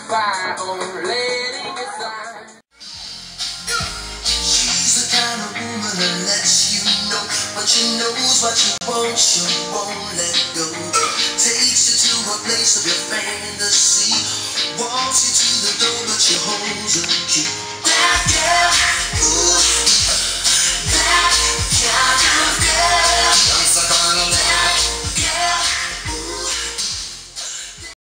fire on letting it slide. She's the kind of woman that lets you know what she knows, what you want, she won't let go. Takes you to a place of your fantasy, walks you to the door, but she holds a key. That girl, ooh.